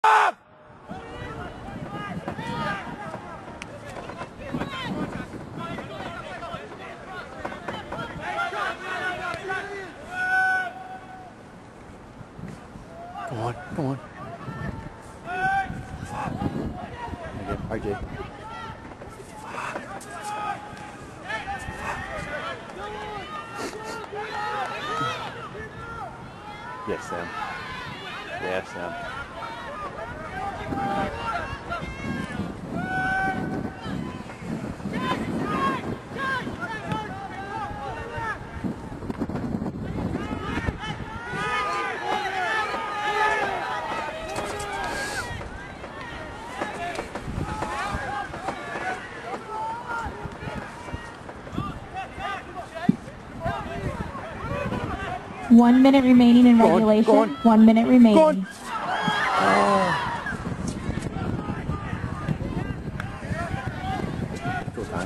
Come on, come on. RJ. Yes, Sam. Yes, Sam. One minute remaining in regulation. Go on. 1 minute remaining. Go on. Full time.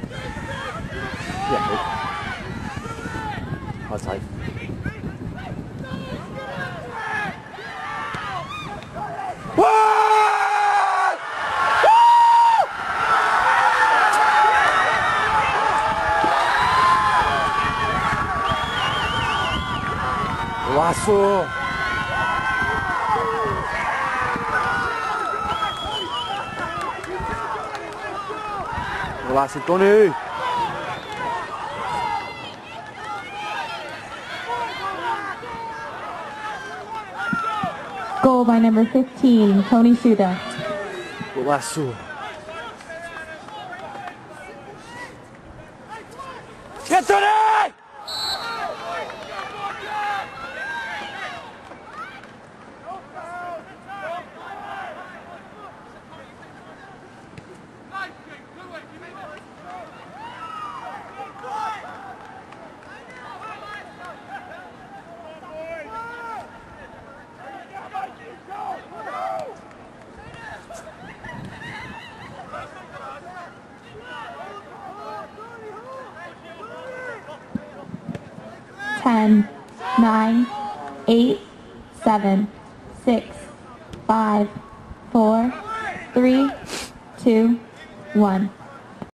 Yeah, good. Outside. Lasso. Lasso, Toni. Goal by number 15, Toni Suta. Lasso. Get Toni! Ten, 9, 8, 7, 6, 5, 4, 3, 2, 1.